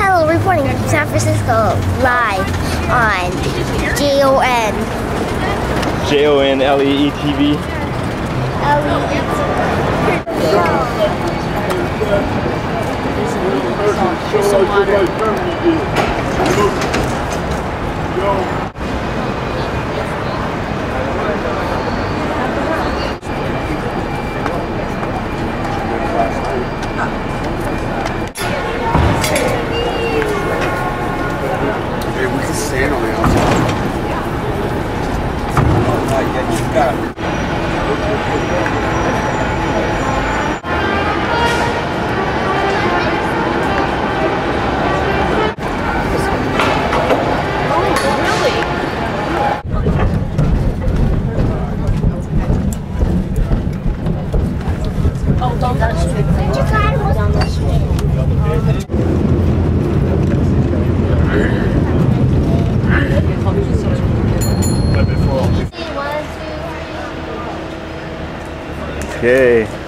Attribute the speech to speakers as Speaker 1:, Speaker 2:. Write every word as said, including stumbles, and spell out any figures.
Speaker 1: Hello, reporting from San Francisco, live on J O N.
Speaker 2: J O N L E E T V.
Speaker 1: L E E T V.
Speaker 3: Some water. Hey, we can stand on the outside. Yeah, you got it.
Speaker 2: Okay.